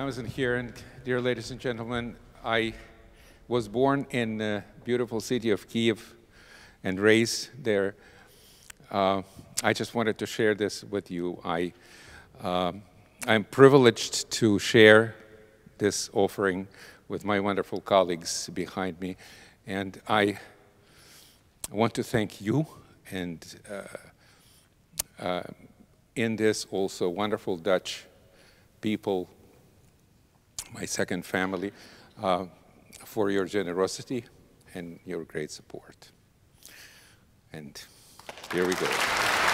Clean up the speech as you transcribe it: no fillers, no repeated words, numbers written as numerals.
dames en heren, dear ladies and gentlemen, I was born in the beautiful city of Kiev and raised there. I just wanted to share this with you. I'm privileged to share this offering with my wonderful colleagues behind me, and I want to thank you and in this also wonderful Dutch people, my second family, for your generosity and your great support. And here we go.